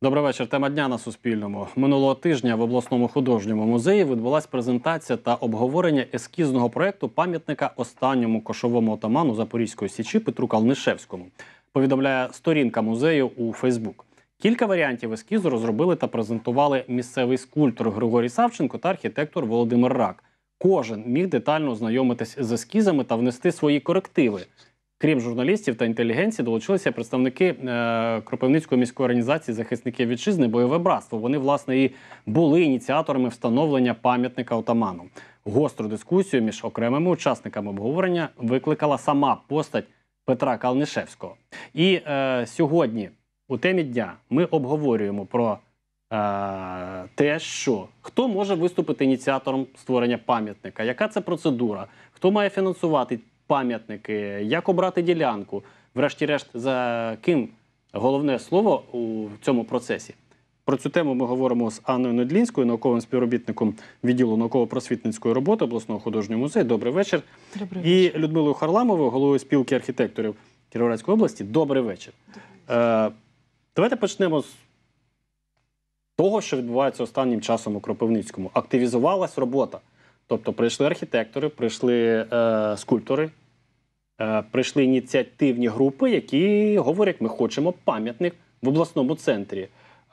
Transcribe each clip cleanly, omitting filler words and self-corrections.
Добрий вечір. Тема дня на Суспільному. Минулого тижня в обласному художньому музеї відбулася презентація та обговорення ескізного проєкту пам'ятника останньому кошовому отаману Запорізької Січі Петру Калнишевському. Повідомляє сторінка музею у Фейсбук. Кілька варіантів ескізу розробили та презентували місцевий скульптор Григорій Савченко та архітектор Володимир Рак. Кожен міг детально ознайомитись з ескізами та внести свої корективи. Крім журналістів та інтелігенції, долучилися представники Кропивницької міської організації «Захисники вітчизни. Бойове братство». Вони, власне, і були ініціаторами встановлення пам'ятника отаману. Гостру дискусію між окремими учасниками обговорення викликала сама постать Петра Калнишевського. І сьогодні у темі дня ми обговорюємо про те, що хто може виступити ініціатором створення пам'ятника, яка це процедура, хто має фінансувати пам'ятники, як обрати ділянку, врешті-решт, за ким головне слово у цьому процесі. Про цю тему ми говоримо з Анною Недлінською, науковим співробітником відділу науково-просвітницької роботи обласного художнього музею. Добрий вечір. Добрий вечір. І Людмилою Харламовою, головою спілки архітекторів Кіровоградської області. Добрий вечір. Давайте почнемо з того, що відбувається останнім часом у Кропивницькому. Активізувалась робота. Тобто прийшли архітектори, прийшли скульптори, прийшли ініціативні групи, які говорять, ми хочемо пам'ятник в обласному центрі.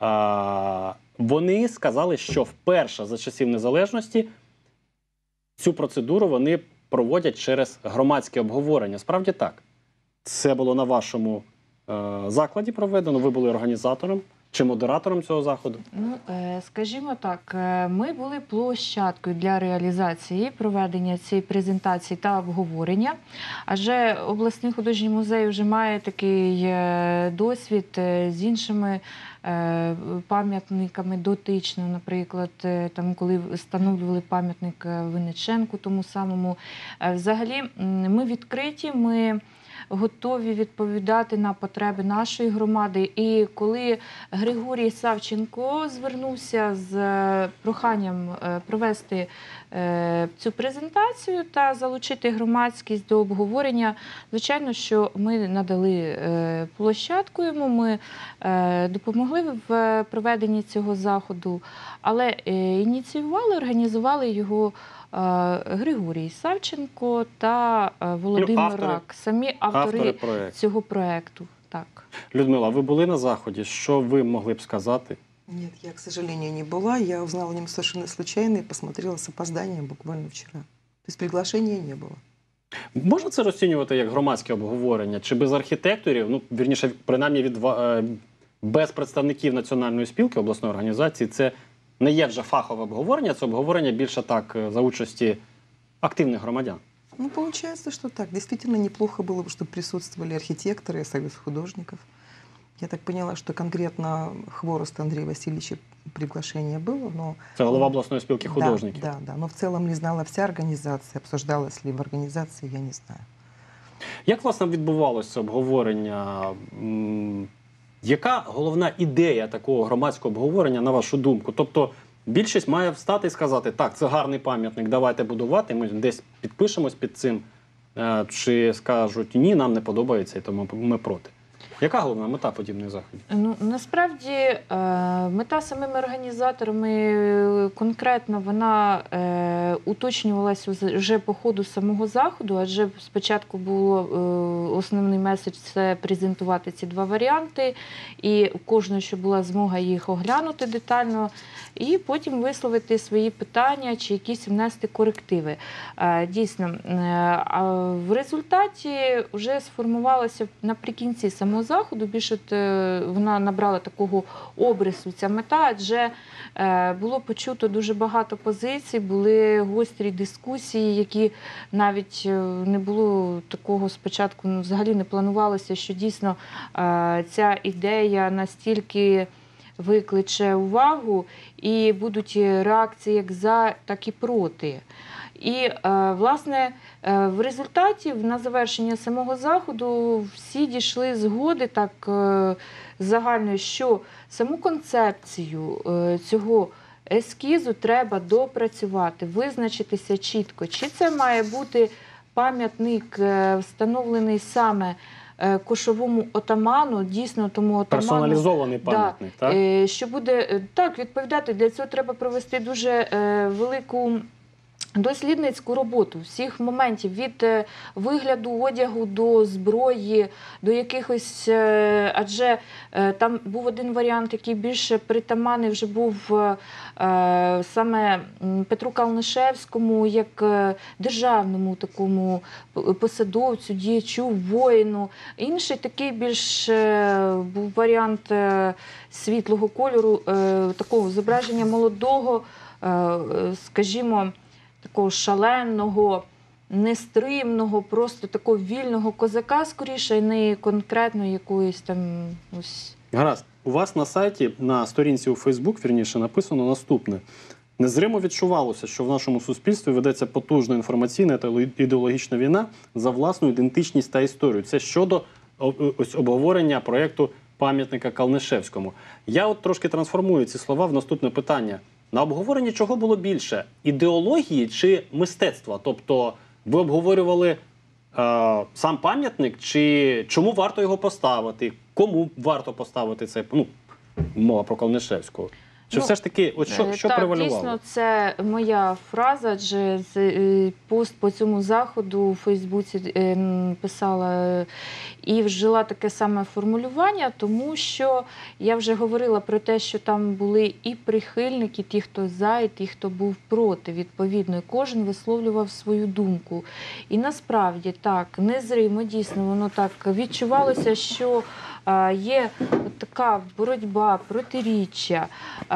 Вони сказали, що вперше за часів незалежності цю процедуру вони проводять через громадське обговорення. Справді так. Це було на вашому закладі проведено, ви були організатором чи модератором цього заходу? Ну, скажімо так, ми були площадкою для реалізації проведення цієї презентації та обговорення. Адже обласний художній музей вже має такий досвід з іншими пам'ятниками дотично, наприклад, там, коли встановлювали пам'ятник Винниченку тому самому. Взагалі, ми відкриті, ми готові відповідати на потреби нашої громади. І коли Григорій Савченко звернувся з проханням провести цю презентацію та залучити громадськість до обговорення, звичайно, що ми надали площадку йому, ми допомогли в проведенні цього заходу, але ініціювали, організували його Григорій Савченко та Володимир Рак, самі автори цього проєкту. Так. Людмила, ви були на заході? Що ви могли б сказати? Нет, я, к сожалению, не была. Я узнала о нем совершенно случайно и посмотрела с опозданием буквально вчера. То есть приглашения не было. Можна це розцінювати як громадське обговорення? Чи без архітекторів, ну, вірніше, принаймні без представників Національної спілки, обласної організації, це не є вже фахове обговорення, це обговорення більше так за участі активних громадян? Ну, получается, что так. Действительно, неплохо было бы, чтобы присутствовали архитекторы и союз художников. Я так поняла, что конкретно Хворост Андрея Васильевича приглашение было, но... Це голова обласної спілки художників. Да. Но в целом не знала вся организация, обсуждалась ли в организации, я не знаю. Як, власне, відбувалося обговорення? Яка головна ідея такого громадського обговорення, на вашу думку? Тобто більшість має встати і сказати, так, це гарний пам'ятник, давайте будувати, ми десь підпишемось під цим, чи скажуть, ні, нам не подобається, і тому ми проти. Яка головна мета подібних заходів? Ну, насправді, мета самими організаторами конкретно, вона уточнювалася вже по ходу самого заходу, адже спочатку було основний меседж – це презентувати ці два варіанти, і у кожного, щоб була змога їх оглянути детально, і потім висловити свої питання чи якісь внести корективи. Дійсно, в результаті вже сформувалося наприкінці самого заходу, більше вона набрала такого обрису, ця мета, адже було почуто дуже багато позицій, були гострі дискусії, які навіть не було такого спочатку, ну, взагалі не планувалося, що дійсно ця ідея настільки викличе увагу і будуть реакції як за, так і проти. І, власне, в результаті, на завершення самого заходу, всі дійшли згоди так загальної, що саму концепцію цього ескізу треба допрацювати, визначитися чітко, чи це має бути пам'ятник, встановлений саме кошовому отаману, дійсно тому отаману. Персоналізований пам'ятник, так? Що буде так відповідати. Для цього треба провести дуже велику дослідницьку роботу всіх моментів, від вигляду одягу до зброї, до якихось, адже там був один варіант, який більше притаманний вже був саме Петру Калнишевському, як державному такому посадовцю, діячу, воїну. Інший такий більш був варіант світлого кольору, такого зображення молодого, скажімо, такого шаленого, нестримного, просто такого вільного козака, скоріше, і не конкретно якоїсь там ось. Гаразд. У вас на сайті, на сторінці у Фейсбук, вірніше, написано наступне. Незримо відчувалося, що в нашому суспільстві ведеться потужна інформаційна та ідеологічна війна за власну ідентичність та історію. Це щодо ось обговорення проєкту пам'ятника Калнишевському. Я от трошки трансформую ці слова в наступне питання. На обговоренні чого було більше? Ідеології чи мистецтва? Тобто ви обговорювали сам пам'ятник, чи чому варто його поставити? Кому варто поставити цей, мова про Калнишевського? Чи все ж таки, от що так, превалювало? Дійсно, це моя фраза, адже пост по цьому заходу у Фейсбуці писала і вжила таке саме формулювання, тому що я вже говорила про те, що там були і прихильники, ті, хто за, і ті, хто був проти, відповідно, і кожен висловлював свою думку. І насправді так, незримо, дійсно, воно так відчувалося, що є така боротьба, протиріччя,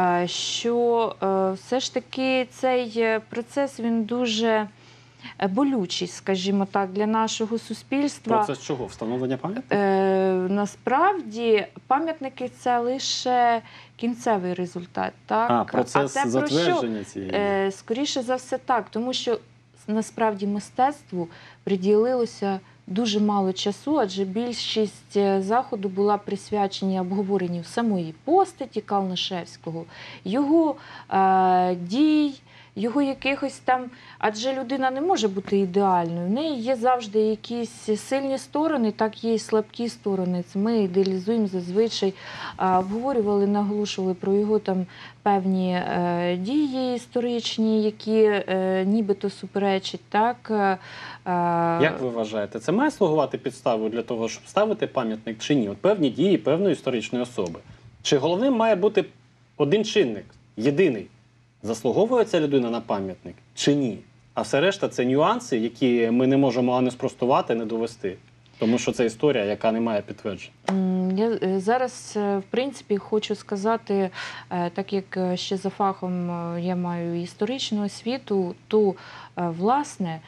що все ж таки цей процес, він дуже болючий, скажімо так, для нашого суспільства. Процес чого? Встановлення пам'ятника? Насправді, пам'ятники – це лише кінцевий результат. Так? Процес це затвердження цієї? Скоріше за все так, тому що насправді мистецтву приділилося дуже мало часу, адже більшість заходу була присвячена обговоренню самої постаті Калнишевського, його дій, його якихось там, адже людина не може бути ідеальною. В неї є завжди якісь сильні сторони, так є і слабкі сторони. Це ми ідеалізуємо зазвичай, обговорювали, наголошували про його там певні дії історичні, які нібито суперечать. Так? Як ви вважаєте, це має слугувати підставою для того, щоб ставити пам'ятник чи ні? От певні дії певної історичної особи. Чи головним має бути один чинник, єдиний? Заслуговує ця людина на пам'ятник чи ні? А все решта – це нюанси, які ми не можемо ані спростувати, ані довести. Тому що це історія, яка не має підтверджень. Я зараз, в принципі, хочу сказати, так як ще за фахом я маю історичну освіту, то, власне,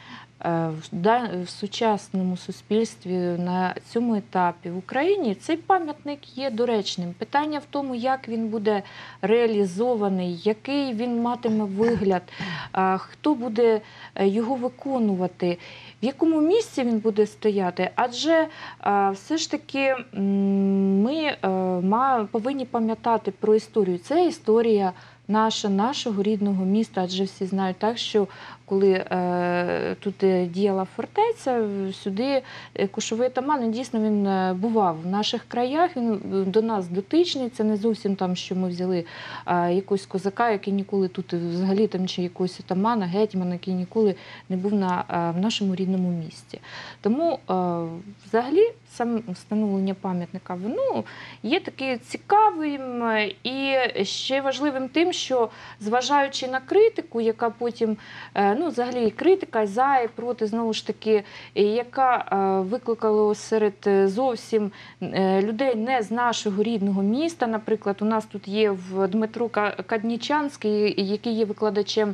в сучасному суспільстві на цьому етапі в Україні цей пам'ятник є доречним. Питання в тому, як він буде реалізований, який він матиме вигляд, хто буде його виконувати, в якому місці він буде стояти. Адже все ж таки ми повинні пам'ятати про історію. Це історія нашого рідного міста, адже всі знають так, що коли тут діяла фортеця, сюди кошовий отаман, дійсно він бував в наших краях, він до нас дотичний, це не зовсім там, що ми взяли якогось козака, який ніколи тут взагалі там, чи якогось отамана, гетьмана, який ніколи не був в нашому рідному місті. Тому взагалі саме встановлення пам'ятника, воно є таким цікавим і ще важливим тим, що зважаючи на критику, яка потім, взагалі і критика, і за, і проти, знову ж таки, яка викликала серед зовсім людей не з нашого рідного міста. Наприклад, у нас тут є Дмитро Каднічанський, який є викладачем,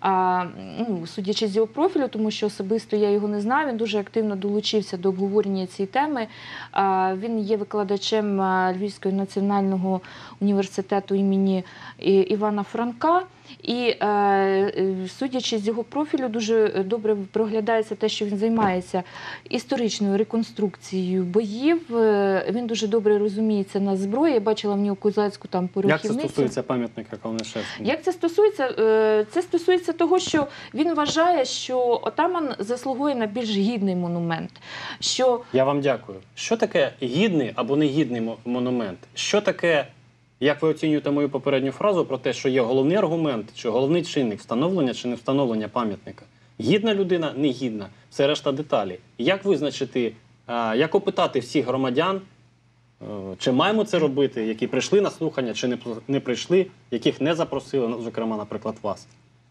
судячи з його профілю, тому що особисто я його не знаю, він дуже активно долучився до обговорення цієї теми. Він є викладачем Львівського національного університету імені Івана Івана Франка. І судячи з його профілю, дуже добре проглядається те, що він займається історичною реконструкцією боїв. Він дуже добре розуміється на зброї. Я бачила в нього козацьку там порохівницю. Як це стосується пам'ятника Калнишевському? Як це стосується? Це стосується того, що він вважає, що отаман заслугує на більш гідний монумент. Що Я вам дякую. Що таке гідний або негідний монумент? Що таке, як ви оцінюєте мою попередню фразу про те, що є головний аргумент чи головний чинник встановлення чи не встановлення пам'ятника? Гідна людина, негідна. Все решта деталі. Як визначити, як опитати всіх громадян, чи маємо це робити, які прийшли на слухання, чи не прийшли, яких не запросили, ну, зокрема, наприклад, вас?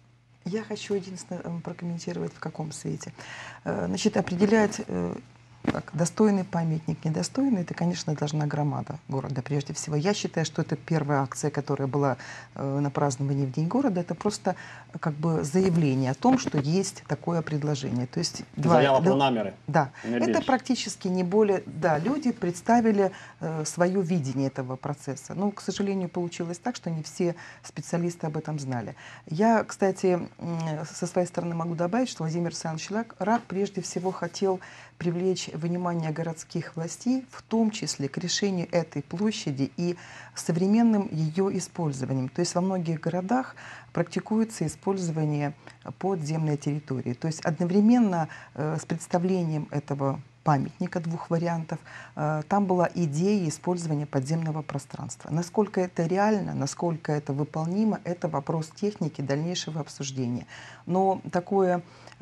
Я хочу единственное прокомментировать в каком свете. Значит, определять, как достойный памятник, недостойный, это, конечно, должна громада города прежде всего. Я считаю, что это первая акция, которая была на праздновании в День города, это просто как бы заявление о том, что есть такое предложение. То есть Заява про намеры. Да, Не это больше. практически не более... Да, люди представили свое видение этого процесса. Но, к сожалению, получилось так, что не все специалисты об этом знали. Я, кстати, со своей стороны могу добавить, что Владимир Александрович Рак прежде всего хотел привлечь внимание городских властей, в том числе к решению этой площади и современным ее использованием. То есть во многих городах практикуется использование подземной территории. То есть одновременно с представлением этого памятника, двух вариантов, там была идея использования подземного пространства. Насколько это реально, насколько это выполнимо, это вопрос техники дальнейшего обсуждения. Но такое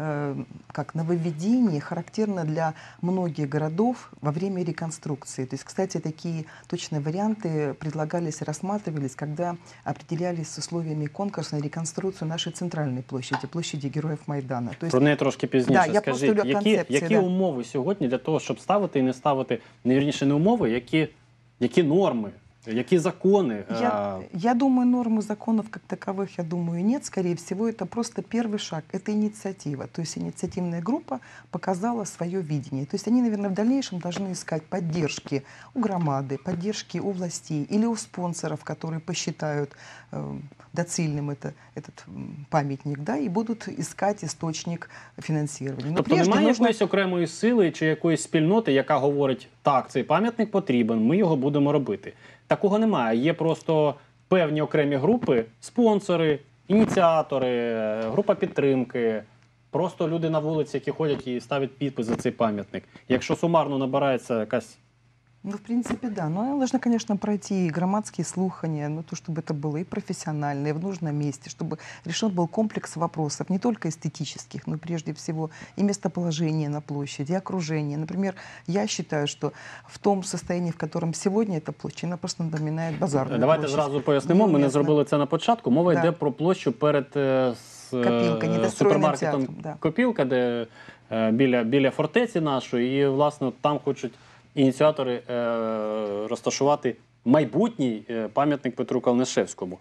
как нововведение характерно для многих городов во время реконструкции. То есть, кстати, такие точные варианты предлагались и рассматривались, когда определялись с условиями конкурса на реконструкцию нашей центральной площади, площади Героев Майдана. То есть, Про неї трошки пізніше. Да, я просто Скажіть, люблю концепції, які да. умови сьогодні для того, щоб ставити і не ставити, не вірніше, не умови, які норми, які закони? Я думаю, нормы законов как таковых, я думаю, нет. Скорее всего, это просто первый шаг. Это инициатива. То есть инициативная группа показала свое видение. То есть они, наверное, в дальнейшем должны искать поддержки у громады, поддержки у властей или у спонсоров, которые посчитают доцільним этот памятник, да, и будут искать источник финансирования. Но Тобто немає якоїсь окремої сили чи якоїсь спільноти, яка говорить, так, цей пам'ятник потрібен, ми його будемо робити. Такого немає. Є просто певні окремі групи, спонсори, ініціатори, група підтримки, просто люди на вулиці, які ходять і ставлять підпис за цей пам'ятник. Якщо сумарно набирається якась... Ну, в принципе, да. Но она должна, конечно, пройти и громадские слухания, но то, чтобы это было и профессионально, и в нужном месте, чтобы решен был комплекс вопросов, не только эстетических, но прежде всего и местоположение на площади, и окружение. Например, я считаю, что в том состоянии, в котором сегодня эта площадь, она просто напоминает базарную Давайте площадь. зразу пояснимо, ми не Неуместно. зробили це на початку. Мова Да. йде про площу перед Копілка, недостроєним супермаркетом театром, да. Копілка, де біля фортеці нашої, і, власне, там хочуть ініціатори розташувати майбутній пам'ятник Петру Калнишевському.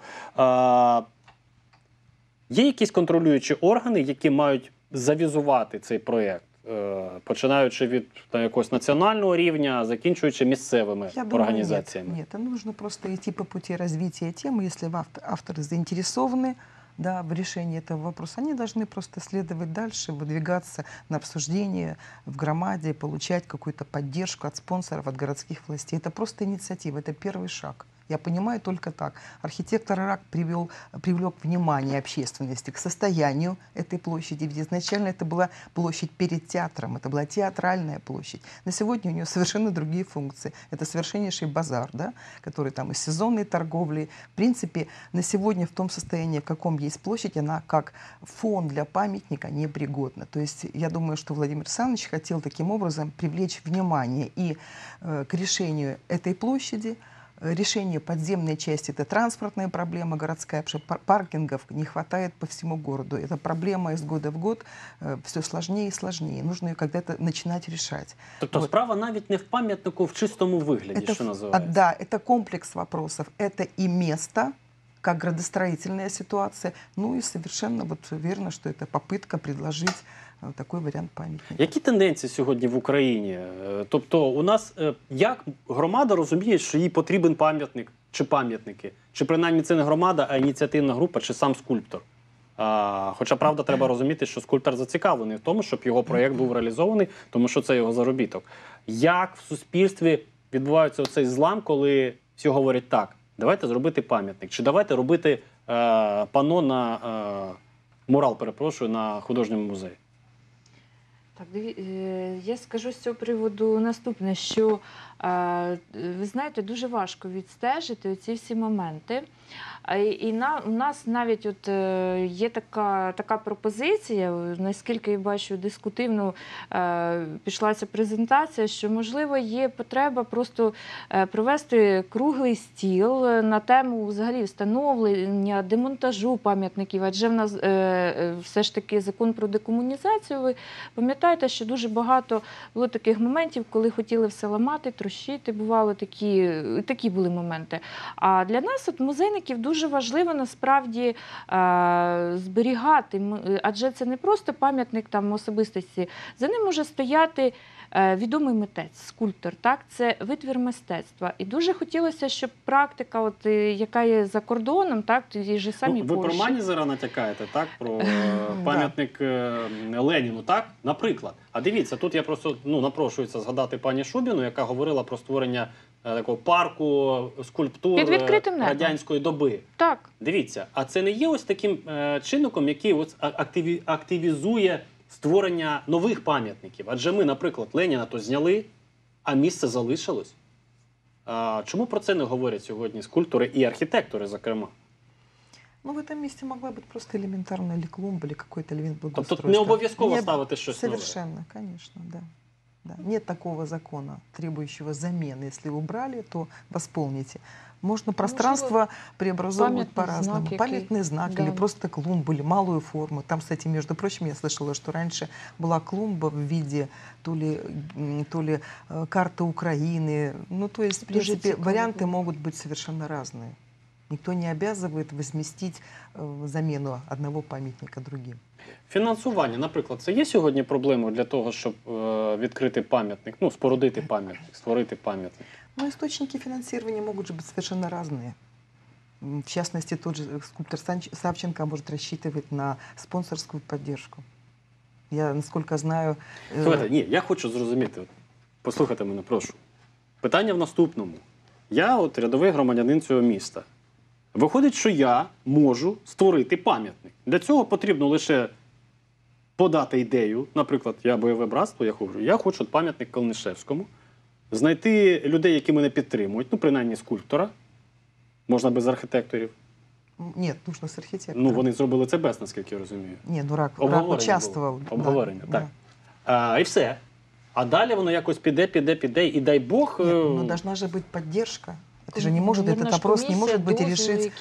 Є якісь контролюючі органи, які мають завізувати цей проєкт, починаючи від якогось національного рівня, закінчуючи місцевими Я думаю, організаціями? Нет, нужно просто идти по пути развития темы. Если авторы заинтересованы, да, в решении этого вопроса, они должны просто следовать дальше, выдвигаться на обсуждение в громаде, получать какую-то поддержку от спонсоров, от городских властей. Это просто инициатива, это первый шаг. Я понимаю только так. Архитектор Рак привлек внимание общественности к состоянию этой площади. Ведь изначально это была площадь перед театром, это была театральная площадь. На сегодня у нее совершенно другие функции. Это совершеннейший базар, да, который там из сезонной торговли. В принципе, на сегодня в том состоянии, в каком есть площадь, она как фон для памятника непригодна. То есть я думаю, что Владимир Александрович хотел таким образом привлечь внимание и к решению этой площади. Решение подземной части – это транспортная проблема городская, потому что паркингов не хватает по всему городу. Это проблема из года в год все сложнее и сложнее. Нужно ее когда-то начинать решать. Тобто справа навіть не в пам'ятнику в чистому вигляді, що називається? Да, это комплекс вопросов. Это и место, как градостроительная ситуация, ну и совершенно вот верно, что это попытка предложить такий варіант пам'ятника. Які тенденції сьогодні в Україні? Тобто у нас, як громада розуміє, що їй потрібен пам'ятник? чи пам'ятники? Чи принаймні це не громада, а ініціативна група, чи сам скульптор? Хоча, правда, треба розуміти, що скульптор зацікавлений в тому, щоб його проєкт був реалізований, тому що це його заробіток. Як в суспільстві відбувається оцей злам, коли всі говорять так, давайте зробити пам'ятник, чи давайте робити панно на мурал, перепрошую, на художньому музеї? Так, я скажу з цього приводу наступне, що ви знаєте, дуже важко відстежити ці всі моменти. У нас навіть є така пропозиція, наскільки я бачу, дискутивно пішла ця презентація, що, можливо, є потреба просто провести круглий стіл на тему взагалі встановлення, демонтажу пам'ятників, адже в нас все ж таки закон про декомунізацію, ви пам'ятаєте, що дуже багато було таких моментів, коли хотіли все ламати, трощити, бували такі були моменти. А для нас, музейників, дуже важливо насправді зберігати, адже це не просто пам'ятник там особистості, за ним може стояти відомий митець, скульптор, так? Це витвір мистецтва. І дуже хотілося, щоб практика, яка є за кордоном, так, ті ж самі ви Польщі. про Манізера натякаєте, так? Про пам'ятник Леніну, так? Наприклад. А дивіться, тут я просто напрошується згадати пані Шубіну, яка говорила про створення такого парку скульптур Під відкритим небом. радянської доби. Так. Дивіться, а це не є ось таким чинником, який активізує створення нових пам'ятників? Адже ми, наприклад, Леніна то зняли, а місце залишилось. Чому про це не говорять сьогодні скульптори і архітектори, зокрема? Ну, в этом месте могла быть просто элементарная или клумба, или какой-то элемент Тобто благоустройства. не обов'язково Не- ставити щось нове? Совершенно, конечно, да. Да. Нет такого закона, требующего замены. Если убрали, то восполните. Можно пространство преобразовывать памятный по-разному. знак, Памятный знак да. или просто клумбу, или малую форму. Там, кстати, между прочим, я слышала, что раньше была клумба в виде то ли карты Украины. Ну, то есть, в Дуже принципе, цікаво варианты було. могут быть совершенно разные. Никто не обязывает возместить замену одного памятника другим. Фінансування, наприклад, це є сьогодні проблемою для того, щоб відкрити пам'ятник, спорудити пам'ятник, створити пам'ятник? Но источники финансирования могут же быть совершенно разные. В частности, тот же скульптор Савченко может рассчитывать на спонсорскую поддержку. Я, насколько знаю... Слухайте, ні, я хочу зрозуміти. Послухайте мене, прошу. Питання в наступному. Я рядовий громадянин цього міста. Виходить, що я можу створити пам'ятник. Для цього потрібно лише подати ідею. Наприклад, я бойове братство, я хочу пам'ятник Калнишевському. Знайти людей, які мене підтримують, принаймні скульптора. Можна без архітекторів. Нет, нужно с архитектором. Вони зробили це без, наскільки я розумію. Нет, ну Рак Обговорення участвовал. було. Обговорення, да, так. да. І все. А далі воно якось піде, і дай Бог... Нет, ну должна же быть поддержка. Это же не может, этот опрос не может быть и решить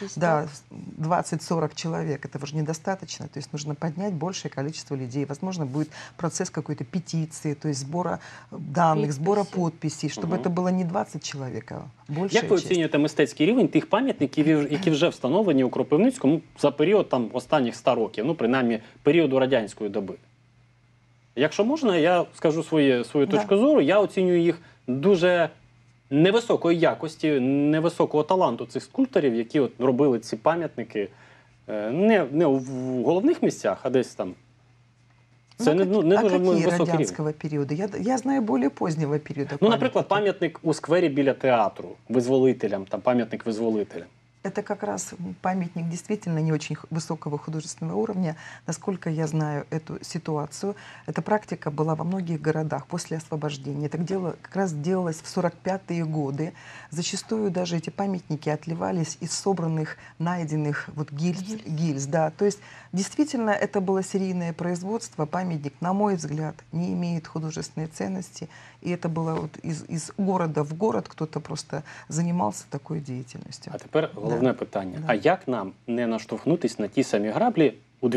20-40 человек. Этого же недостаточно. То есть нужно поднять большее количество людей. Возможно, будет процесс какой-то петиции, то есть сбора данных, сбора подписей, чтобы это было не 20 человек, а большая Як ви часть. оцінюєте мистецький рівень тих пам'ятників, які вже встановлені у Кропивницькому за період останніх 100 років, принаймні періоду радянської доби? Якщо можна, я скажу свою точку зору, я оцінюю їх дуже невисокої якості, невисокого таланту цих скульпторів, які робили ці пам'ятники не в головних місцях, а десь там. Це не дуже какие високий рівень. радянского периода? Я знаю более позднего периода. Наприклад, пам'ятник у сквері біля театру визволителям, там пам'ятник визволителям. Это как раз памятник действительно не очень высокого художественного уровня. Насколько я знаю эту ситуацию, эта практика была во многих городах после освобождения. Это дело как раз делалось в 45-е годы. Зачастую даже эти памятники отливались из собранных, найденных гильз. Да. То есть действительно это было серийное производство. Памятник, на мой взгляд, не имеет художественной ценности. И это было из города в город, кто-то просто занимался такой деятельностью. А тепер головне питання. Да. А як нам не наштовхнутись на ті самі граблі у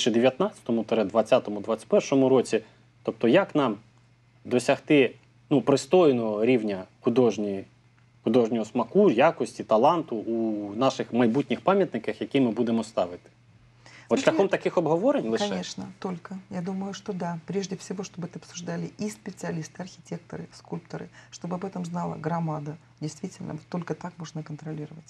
2019-2021 році? Тобто, як нам досягти пристойного рівня художнього смаку, якості, таланту у наших майбутніх пам'ятниках, які ми будемо ставити? От шляхом таких обговорень лише? Конечно, только. Я думаю, что да. Прежде всего, чтобы это обсуждали и специалисты, архитекторы, скульпторы, чтобы об этом знала громада. Действительно, только так можно контролировать.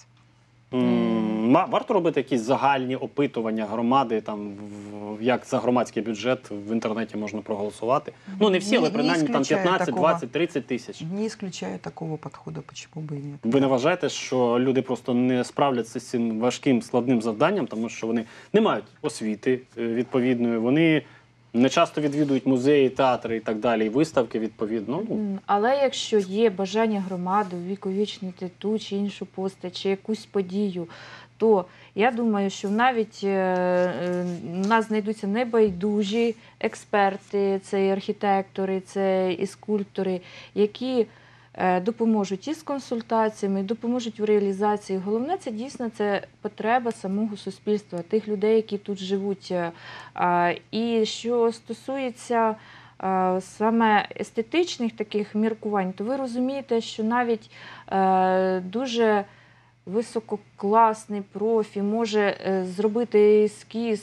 Варто робити якісь загальні опитування громади, там, як за громадський бюджет в інтернеті можна проголосувати? Ну, не всі, але принаймні там 15, 20, 30 тисяч. Не исключаю такого подхода, почему бы и нет. Ви не вважаєте, що люди просто не справляться з цим важким, складним завданням, тому що вони не мають освіти відповідної, вони не часто відвідують музеї, театри і так далі, і виставки відповідно. Але якщо є бажання громади увіковічнити ту чи іншу постать, чи якусь подію, то я думаю, що навіть у нас знайдуться небайдужі експерти, це і архітектори, це і скульптори, які допоможуть і з консультаціями, допоможуть в реалізації. Головне, це дійсно потреба самого суспільства, тих людей, які тут живуть. І що стосується саме естетичних таких міркувань, то ви розумієте, що навіть дуже висококласний профі може зробити ескіз,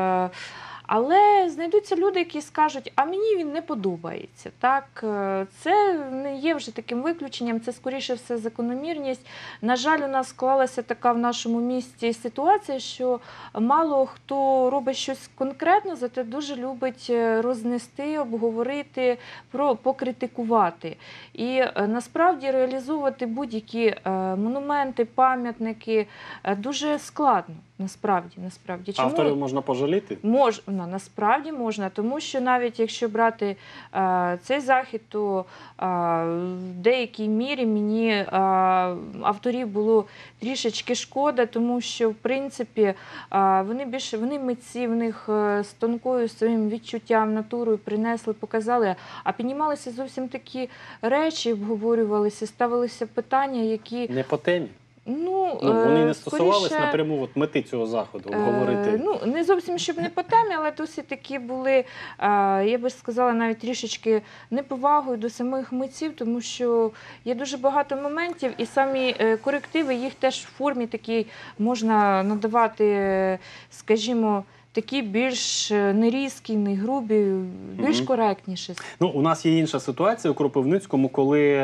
але знайдуться люди, які скажуть, а мені він не подобається. Так? Це не є вже таким виключенням, це скоріше все закономірність. На жаль, у нас склалася така в нашому місті ситуація, що мало хто робить щось конкретно, зате дуже любить рознести, обговорити, покритикувати. І насправді реалізовувати будь-які монументи, пам'ятники дуже складно. Насправді. Чому? Авторів можна пожаліти? Насправді можна, тому що навіть якщо брати цей захід, то в деякій мірі мені авторів було трішечки шкода, тому що, в принципі, вони митці, в них з тонкою своїм відчуттям, натурою принесли, показали, а піднімалися зовсім такі речі, обговорювалися, ставилися питання, які... Не по темі. Ну, вони не стосувалися скоріше, напряму мети цього заходу, обговорити. Не зовсім, щоб не по темі, але досить такі були, я би сказала, навіть трішечки неповагою до самих митців, тому що є дуже багато моментів, і самі корективи, їх теж в формі такій можна надавати, скажімо, такі більш не різкі, не грубі, більш коректніші. Ну, у нас є інша ситуація у Кропивницькому, коли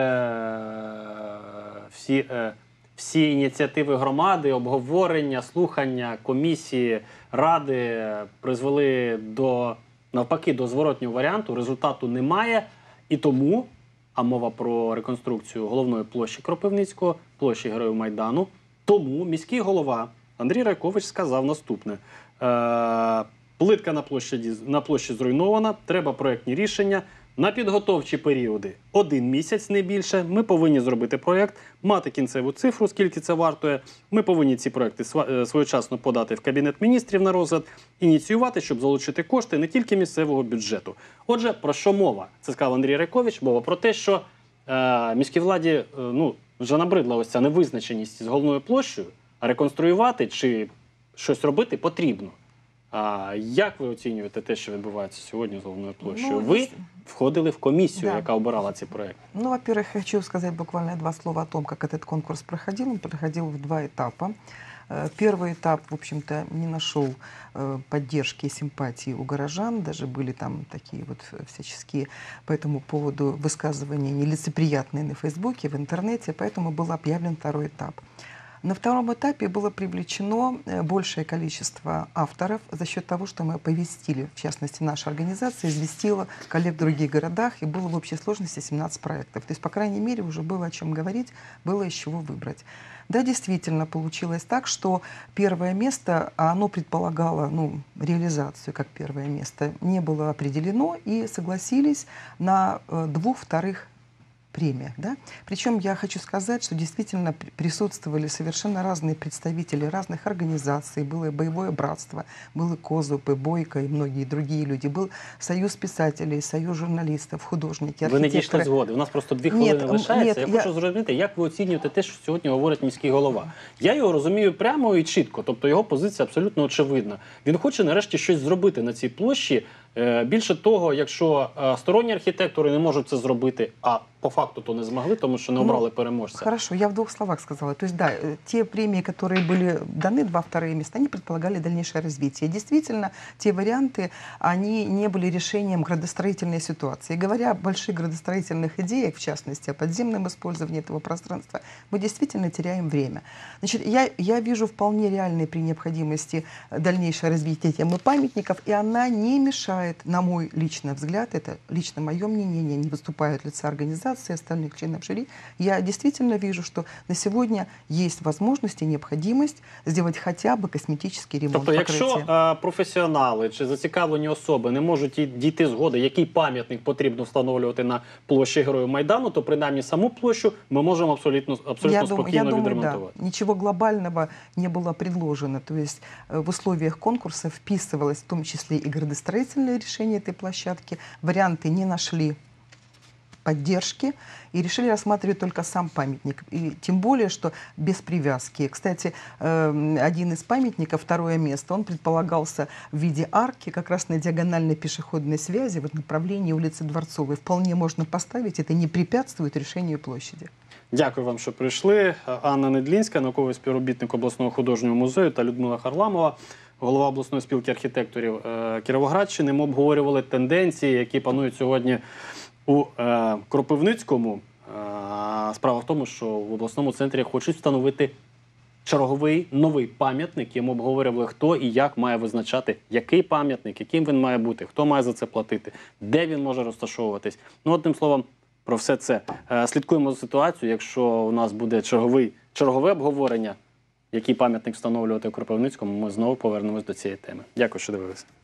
всі ініціативи громади, обговорення, слухання, комісії, ради призвели навпаки до зворотнього варіанту, результату немає. І тому, а мова про реконструкцію головної площі Кропивницького, площі Героїв Майдану, тому міський голова Андрій Райкович сказав наступне. Плитка на площі зруйнована, треба проєктні рішення. На підготовчі періоди 1 місяць, не більше. Ми повинні зробити проєкт, мати кінцеву цифру, скільки це вартує. Ми повинні ці проєкти своєчасно подати в Кабінет міністрів на розгляд, ініціювати, щоб залучити кошти не тільки місцевого бюджету. Отже, про що мова? Це сказав Андрій Райкович. Мова про те, що міській владі вже набридла ось ця невизначеність з головною площею, а реконструювати чи щось робити потрібно. Як ви оцінюєте те, що відбувається сьогодні з головною площею? Ви входили в комиссию, яка обирала ці проекты. Ну, во-первых, хочу сказать буквально 2 слова о том, как этот конкурс проходил. Он проходил в 2 этапа. Первый этап, в общем-то, не нашел поддержки и симпатии у горожан. Даже были там такие вот всяческие по этому поводу высказывания нелицеприятные на Фейсбуке, в интернете. Поэтому был объявлен второй этап. На втором этапе было привлечено большее количество авторов за счет того, что мы оповестили, в частности, наша организация известила коллег в других городах, и было в общей сложности 17 проектов. То есть, по крайней мере, уже было о чем говорить, было из чего выбрать. Да, действительно, получилось так, что первое место, оно предполагало реализацию как первое место, не было определено, и согласились на 2 вторых премиях. Да? Причем я хочу сказать, что действительно присутствовали совершенно разные представители разных организаций. Было и Боевое братство, был и Козуб, и Бойко, и многие другие люди. Был Союз писателей, Союз журналистов, художники, архітектори. Ви не дійшли згоди. У нас просто 2 хвилини лишається. Я хочу зрозуміти, як ви оцінюєте те, що сьогодні говорить міський голова. Я його розумію прямо і чітко, тобто його позиція абсолютно очевидна. Він хоче нарешті щось зробити на цій площі, Більше того, якщо сторонні архітектори не можуть це зробити, а по факту то не змогли, тому що не обрали переможця. Хорошо, я в двух словах сказала. То есть, да, те премии, которые были даны, 2 вторые места, они предполагали дальнейшее развитие. Действительно, те варианты, они не были решением градостроительной ситуации. И говоря о больших градостроительных идеях, в частности, о подземном использовании этого пространства, мы действительно теряем время. Значит, я вижу вполне реальной при необходимости дальнейшее развитие темы памятников, и она не мешает, на мой личный взгляд, это лично мое мнение, не выступаю от лица организации, остальных членов жюри, я действительно вижу, что на сегодня есть возможность и необходимость сделать хотя бы косметический ремонт Тобто, покрытия. якщо професіонали чи зацікавлені особи не можуть дійти згоди, який пам'ятник потрібно встановлювати на площі Героїв Майдану, то принаймні саму площу ми можемо абсолютно спокійно відремонтувати. Да, ничего глобального не было предложено. То есть в условиях конкурса вписывалось в том числе и градостроительное решение этой площадки. Варианты не нашли поддержки и решили рассматривать только сам памятник. И тем более, что без привязки. Кстати, один из памятников, 2-е место, он предполагался в виде арки, как раз на диагональной пешеходной связи в направлении улицы Дворцовой. Вполне можно поставить, это не препятствует решению площади. Дякую вам, що прийшли. Анна Недлінська, науковий співробітник обласного художнього музею, та Людмила Харламова, голова обласної спілки архітекторів Кіровоградщини. Ми обговорювали тенденції, які панують сьогодні у Кропивницькому. Справа в тому, що в обласному центрі хочуть встановити черговий новий пам'ятник. І ми обговорювали, хто і як має визначати, який пам'ятник, яким він має бути, хто має за це платити, де він може розташовуватись. Ну, одним словом, про все це. Слідкуємо за ситуацією. Якщо у нас буде чергове обговорення, який пам'ятник встановлювати у Кропивницькому, ми знову повернемось до цієї теми. Дякую, що дивилися.